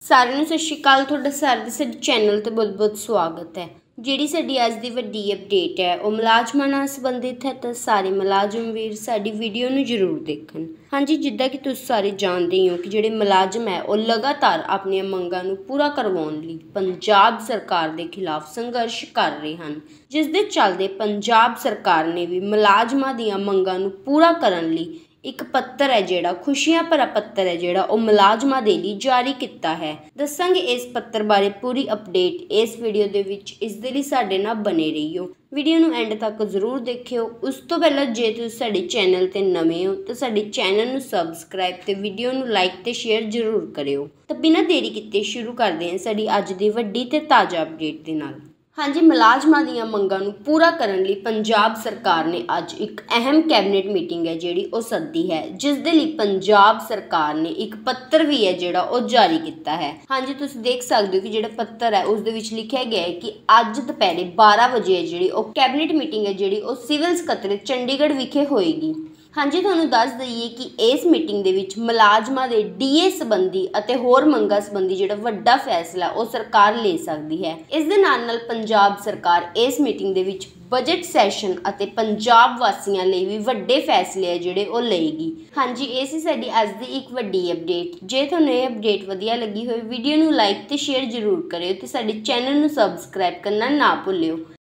सारिਆਂ ਨੂੰ सत श्री अकाल। तुहाडा सारे दे साडे चैनल ते बहुत बहुत स्वागत है। जिहड़ी साडी अज दी वड्डी अपडेट है वह मुलाजमां नाल संबंधित है, तो सारे मुलाजम वीर साडी वीडियो नूं जरूर देखण। हाँ जी, जिद्दां कि तुसीं सारे जानते ही हो कि जिहड़े मुलाजम है वह लगातार अपणीआं मंगां नूं पूरा करवाउण लई पंजाब सरकार दे खिलाफ संघर्ष कर रहे हैं, जिस दे चलदे पंजाब सरकार ने भी मुलाजमां दीआं मंगां नूं पूरा करन लई एक पत्र है जिहड़ा खुशियां भरा पत्र है जिहड़ा वो मुलाजमां दे लई जारी किया है। दसांगे इस पत्र बारे पूरी अपडेट इस वीडियो दे विच, इस दे लई साडे नाल बने रहियो। वीडियो नूं एंड तक जरूर देखियो। उस तो पहला जे तुसीं साडे चैनल ते नवें हो तो साडे चैनल नूं सबसक्राइब ते वीडियो नूं लाइक ते शेयर जरूर करियो। तो बिना देरी कीते शुरू करदे हां साडी अज दी वड्डी ते ताज़ा अपडेट दे नाल। हाँ जी, मुलाजमां दीआं मंगां नूं पूरा करन लई पंजाब सरकार ने अज एक अहम कैबिनेट मीटिंग है जिहड़ी वो सद्दी है, जिस दे लई पंजाब सरकार ने एक पत्र भी है जिहड़ा वो जारी किया है। हाँ जी, तुसीं देख सकदे हो कि जिहड़ा पत्र है उस दे विच लिखिया गया है कि अज दोपहरे 12 बजे है जिहड़ी वो कैबिनेट मीटिंग है जिहड़ी वो सिविल सकत्रेत चंडीगढ़ विखे होएगी। हाँ जी, तुहानूं दस दईए कि इस मीटिंग दे विच मुलाजमां दे डीए संबंधी अते होर मंगां संबंधी जिहड़ा वड्डा फैसला वो सरकार ले सकदी है। इस दे नाल पंजाब सरकार इस मीटिंग दे विच बजट सैशन अते पंजाब वासियों लिए भी वड्डे फैसले है जिहड़े वो लेगी। हाँ जी, ये सी साडी अज दी एक वड्डी अपडेट। जे तुहानूं ये अपडेट वधिया लगी होए वीडियो नूं लाइक ते शेयर जरूर करियो ते साडे चैनल नूं सबसक्राइब करना ना भुल्लियो।